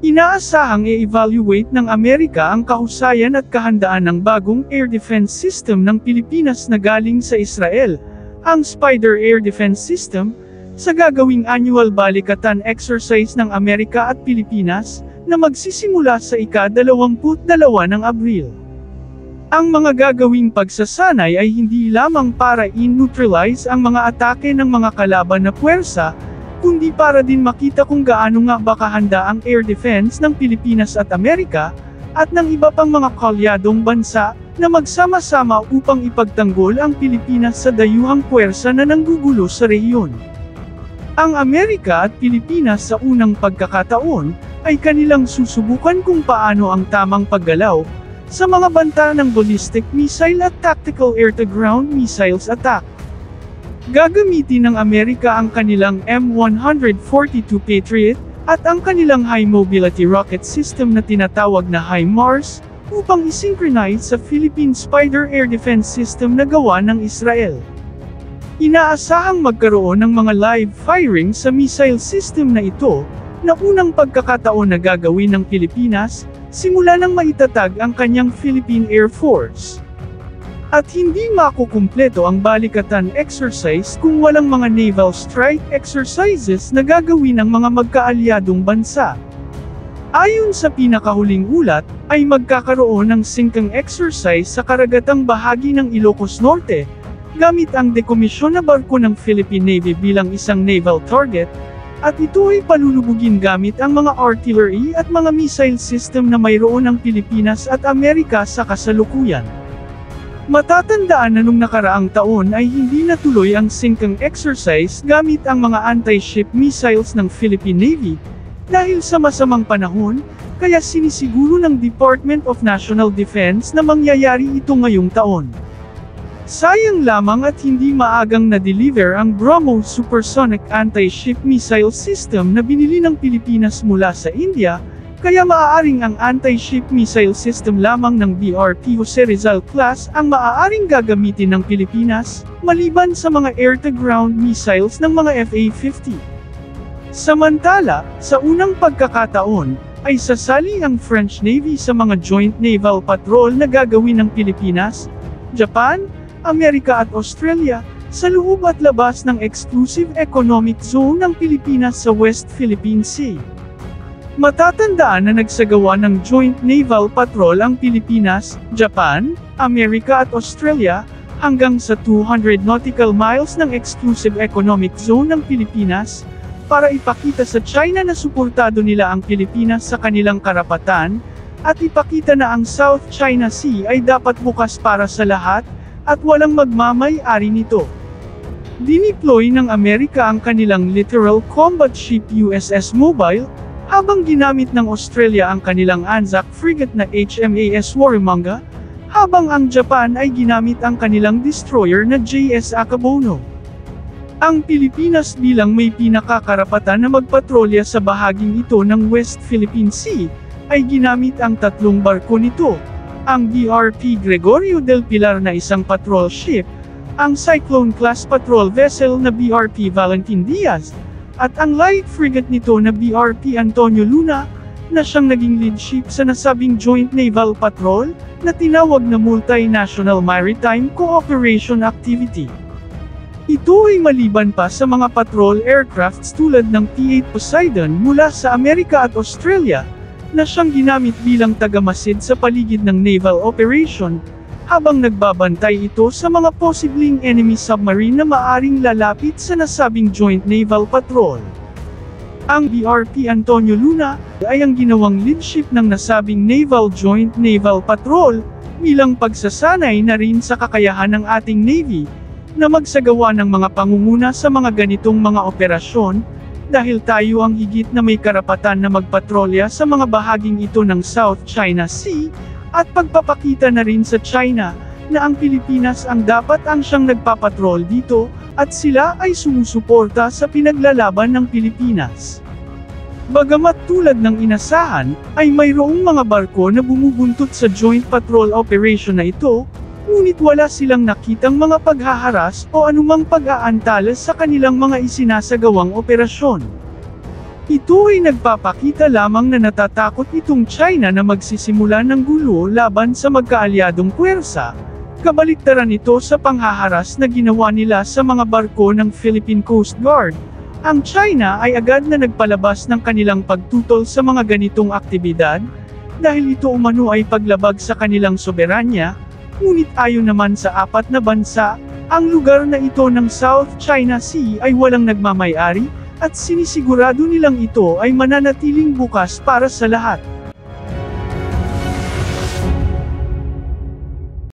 Inaasahang i-evaluate ng Amerika ang kahusayan at kahandaan ng bagong air defense system ng Pilipinas na galing sa Israel, ang Spider Air Defense System, sa gagawing annual balikatan exercise ng Amerika at Pilipinas, na magsisimula sa ika-22 ng Abril. Ang mga gagawing pagsasanay ay hindi lamang para i-neutralize ang mga atake ng mga kalaban na puwersa, kundi para din makita kung gaano nga ba kahanda ang air defense ng Pilipinas at Amerika, at ng iba pang mga kalyadong bansa, na magsama-sama upang ipagtanggol ang Pilipinas sa dayuhang puwersa na nanggugulo sa rehiyon. Ang Amerika at Pilipinas sa unang pagkakataon, ay kanilang susubukan kung paano ang tamang paggalaw, sa mga banta ng ballistic missile at tactical air-to-ground missiles attack. Gagamitin ng Amerika ang kanilang M142 Patriot, at ang kanilang High Mobility Rocket System na tinatawag na HIMARS, upang isynchronize sa Philippine Spider Air Defense System na gawa ng Israel. Inaasahang magkaroon ng mga live firing sa missile system na ito, na unang pagkakataon na gagawin ng Pilipinas, simula nang maitatag ang kanyang Philippine Air Force. At hindi makukumpleto ang balikatan exercise kung walang mga naval strike exercises na gagawin ng mga magkaalyadong bansa. Ayon sa pinakahuling ulat, ay magkakaroon ng singkang exercise sa karagatang bahagi ng Ilocos Norte, gamit ang dekomisyon na barko ng Philippine Navy bilang isang naval target, at ito ay palulubugin gamit ang mga artillery at mga missile system na mayroon ang Pilipinas at Amerika sa kasalukuyan. Matatandaan na nung nakaraang taon ay hindi natuloy ang singkang exercise gamit ang mga anti-ship missiles ng Philippine Navy, dahil sa masamang panahon, kaya sinisiguro ng Department of National Defense na mangyayari ito ngayong taon. Sayang lamang at hindi maagang na-deliver ang BrahMos Supersonic Anti-Ship Missile System na binili ng Pilipinas mula sa India, kaya maaaring ang anti-ship missile system lamang ng BRP Jose Rizal class ang maaaring gagamitin ng Pilipinas, maliban sa mga air-to-ground missiles ng mga FA-50. Samantala, sa unang pagkakataon, ay sasali ang French Navy sa mga joint naval patrol na gagawin ng Pilipinas, Japan, Amerika at Australia, sa loob at labas ng Exclusive Economic Zone ng Pilipinas sa West Philippine Sea. Matatandaan na nagsagawa ng joint naval patrol ang Pilipinas, Japan, Amerika at Australia, hanggang sa 200 nautical miles ng Exclusive Economic Zone ng Pilipinas, para ipakita sa China na suportado nila ang Pilipinas sa kanilang karapatan, at ipakita na ang South China Sea ay dapat bukas para sa lahat, at walang magmamay-ari nito. Dineploy ng Amerika ang kanilang Littoral Combat Ship USS Mobile, habang ginamit ng Australia ang kanilang Anzac frigate na HMAS Warramunga, habang ang Japan ay ginamit ang kanilang destroyer na JS Akabono. Ang Pilipinas bilang may pinakakarapatan na magpatrolya sa bahaging ito ng West Philippine Sea, ay ginamit ang tatlong barko nito, ang BRP Gregorio del Pilar na isang patrol ship, ang Cyclone-class patrol vessel na BRP Valentin Diaz, at ang light frigate nito na BRP Antonio Luna, na siyang naging lead ship sa nasabing joint naval patrol, na tinawag na Multinational Maritime Cooperation Activity. Ito ay maliban pa sa mga patrol aircrafts tulad ng P-8 Poseidon mula sa Amerika at Australia, na siyang ginamit bilang tagamasid sa paligid ng naval operation, habang nagbabantay ito sa mga posibleng enemy submarine na maaring lalapit sa nasabing joint naval patrol. Ang BRP Antonio Luna ay ang ginawang lead ship ng nasabing Naval Joint Naval Patrol, bilang pagsasanay na rin sa kakayahan ng ating Navy, na magsagawa ng mga pangunguna sa mga ganitong mga operasyon, dahil tayo ang higit na may karapatan na magpatrolya sa mga bahaging ito ng South China Sea, at pagpapakita na rin sa China, na ang Pilipinas ang dapat ang siyang nagpapatrol dito, at sila ay sumusuporta sa pinaglalaban ng Pilipinas. Bagamat tulad ng inasahan, ay mayroong mga barko na bumubuntot sa joint patrol operation na ito, ngunit wala silang nakitang mga paghaharas o anumang pag-aantalas sa kanilang mga isinasagawang operasyon. Ito ay nagpapakita lamang na natatakot itong China na magsisimula ng gulo laban sa magkaalyadong puwersa. Kabaliktaran ito sa panghaharas na ginawa nila sa mga barko ng Philippine Coast Guard. Ang China ay agad na nagpalabas ng kanilang pagtutol sa mga ganitong aktibidad, dahil ito umano ay paglabag sa kanilang soberanya, ngunit ayon naman sa apat na bansa, ang lugar na ito ng South China Sea ay walang nagmamay-ari, at sinisigurado nilang ito ay mananatiling bukas para sa lahat.